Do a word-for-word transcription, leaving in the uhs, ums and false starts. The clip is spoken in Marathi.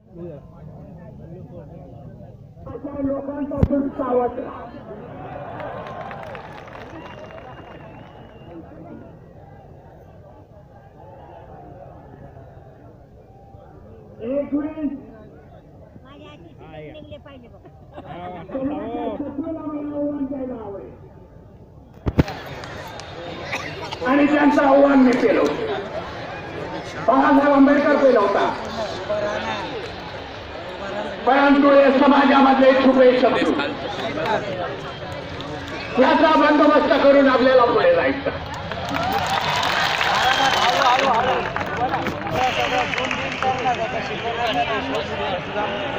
अशा लोकांपासून सावध राहा. एकवीस आणि त्यांचं आव्हान मी केलं. बाळासाहेब आंबेडकर केलं होता, परंतु हे समाजामधले छुपे शत्रू याचा बंदोबस्त करून आपल्याला पुढे जायचं. दोन